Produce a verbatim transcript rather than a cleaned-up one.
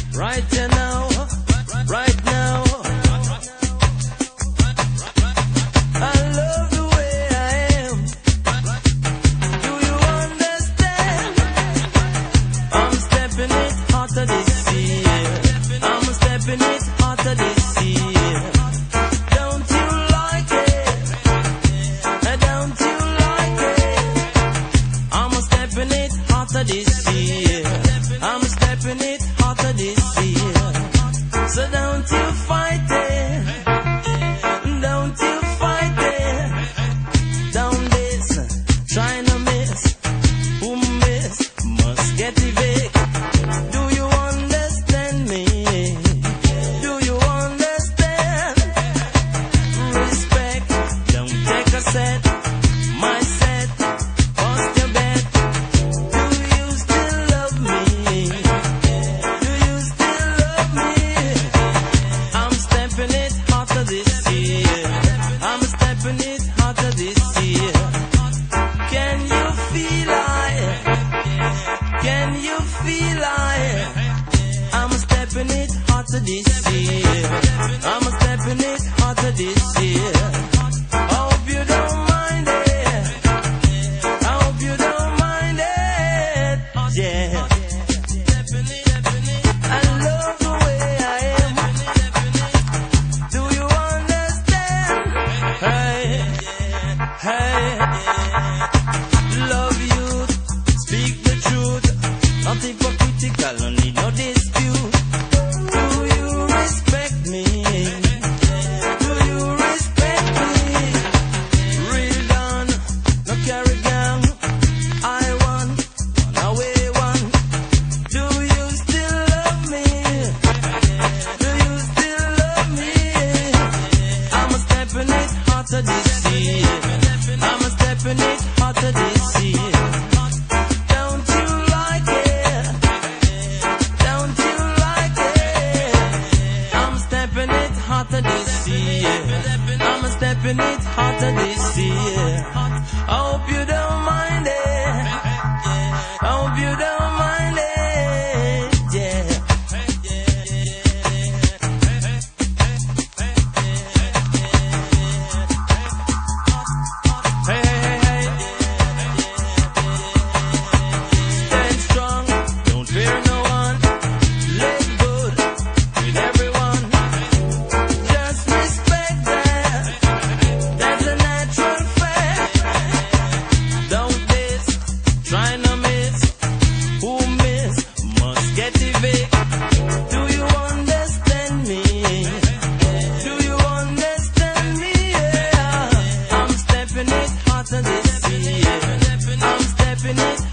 right here now, right now. I love the way I am. Do you understand? I'm stepping it hotter this year. I'm stepping it hotter this year. Don't you like it? Don't you like it? I'm stepping it hotter this year. I'm stepping it hotter this year. So don't you fight it. Don't you fight it. Down this, trying to miss. Who miss must get evict. Do you understand me? Do you understand? Respect, don't take a set. My set, bust your bet. Do you still love me? Do you still love me? I'm stepping it hotter this year. I'm stepping it hotter this year. Can you feel it? Can you feel it? I'm stepping it hotter this year. I'm stepping it hotter this year. I hope you don't mind it. I hope you don't mind it. Yeah. I love the way I am. Do you understand? Hey, hey. Love you. Speak the truth. Not hypocritical, no need no dispute. Do you respect me? Do you respect me? Real done, no carry gang. I won, one away one. Do you still love me? Do you still love me? I'm stepping it hotter this year. I'm stepping it hotter this year. Don't you like it? Don't you like it? I'm stepping it hotter this year. I'm stepping it hotter this year. I hope you don't mind it. I hope you don't mind it. Yeah. Hey, hey, hey, hey. Stand strong, don't fear no one. Live good with everyone. Just respect that. That's a natural fact. Don't miss, try to miss. Who miss must get evict. Do you understand me? Do you understand me? Yeah. I'm stepping it hotter this year. I'm stepping it